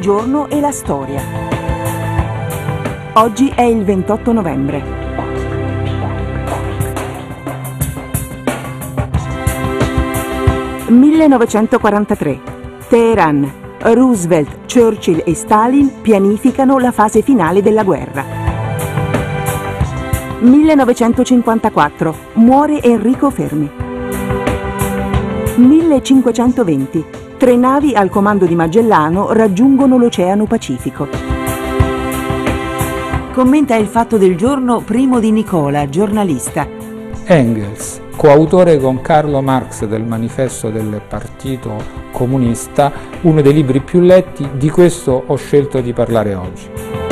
giorno e la storia. Oggi è il 28 novembre. (1943) Teheran. Roosevelt, Churchill e Stalin pianificano la fase finale della guerra. 1954. Muore Enrico Fermi. 1520. 3 navi al comando di Magellano raggiungono l'Oceano Pacifico. Commenta il fatto del giorno Primo Di Nicola, giornalista. Engels, coautore con Carlo Marx del Manifesto del Partito Comunista, uno dei libri più letti, di questo ho scelto di parlare oggi.